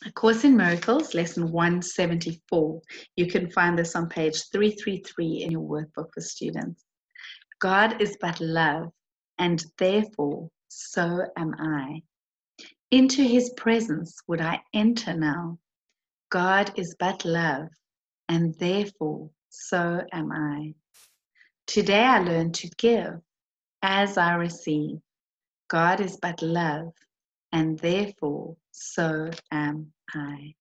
A Course in Miracles, lesson 174. You can find this on page 333 in your workbook for students. God is but love, and therefore so am I. Into his presence would I enter now. God is but love, and therefore so am I. Today I learn to give as I receive. God is but love, and therefore so am I.